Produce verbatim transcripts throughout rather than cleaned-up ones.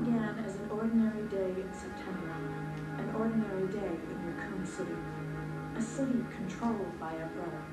began as an ordinary day in September, an ordinary day in Raccoon City, a city controlled by a brother.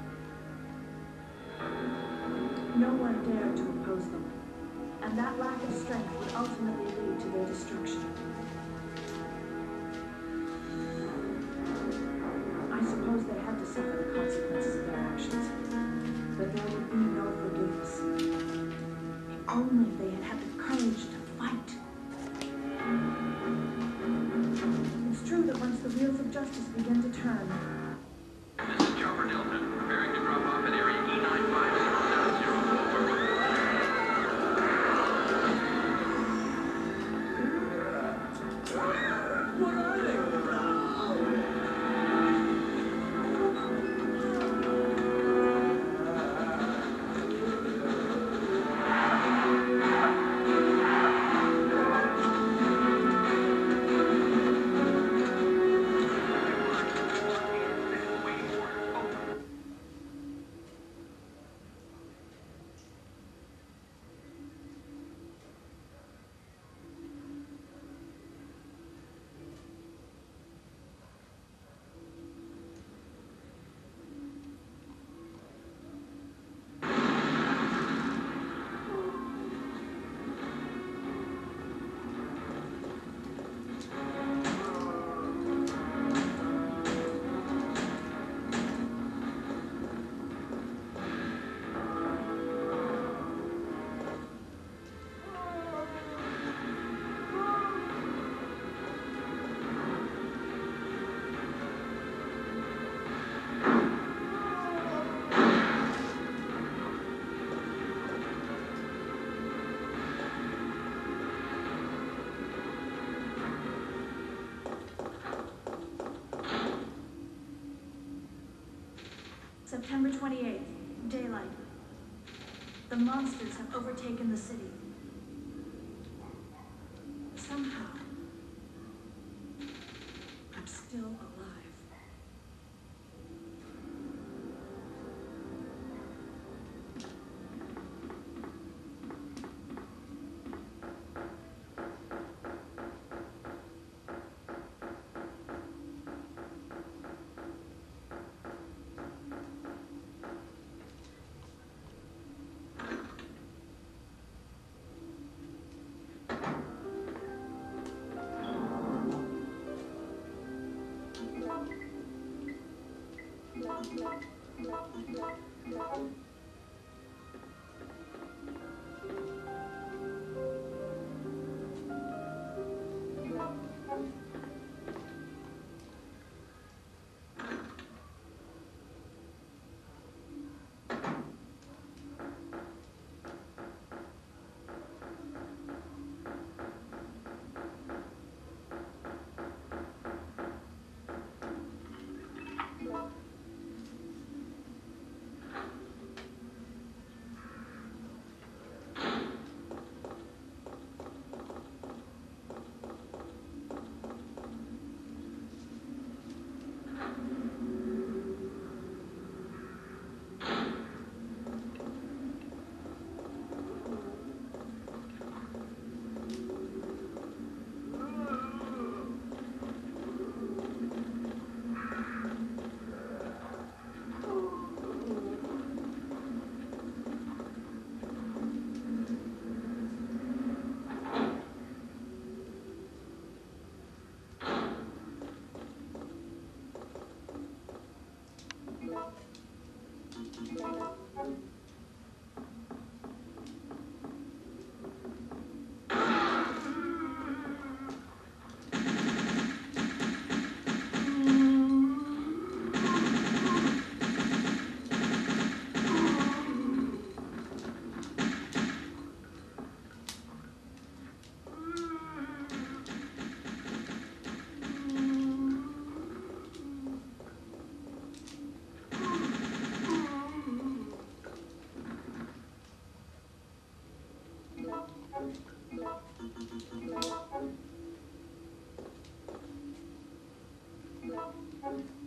No one dared to oppose them, and that lack of strength would ultimately lead to their destruction. I suppose they had to suffer the consequences of their actions, but there would be no forgiveness. If only they had had the courage to fight. It's true that once the wheels of justice begin to turn... This is Chopper Delta, preparing to drop off at area E nine five zero seven zero four. What are they? September twenty-eighth, daylight. The monsters have overtaken the city. Somehow, I'm still alive. Thank you.